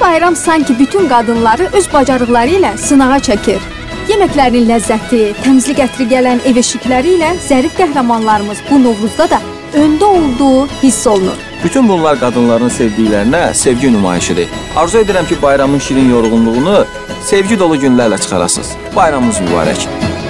bayram sanki bütün qadınları öz bacarıqları ilə sınağa çəkir. Yeməklərin ləzzəti, təmizlik ətri gələn ev eşikləri ilə zərif qəhrəmanlarımız bu Novruzda da öndə olduğu hiss olunur. Bütün bunlar qadınların sevdiklərinə sevgi nümayişidir. Arzu edirəm ki, bayramın şirin yorğunluğunu sevgi dolu günlərlə çıxarasınız. Bayramınız mübarək.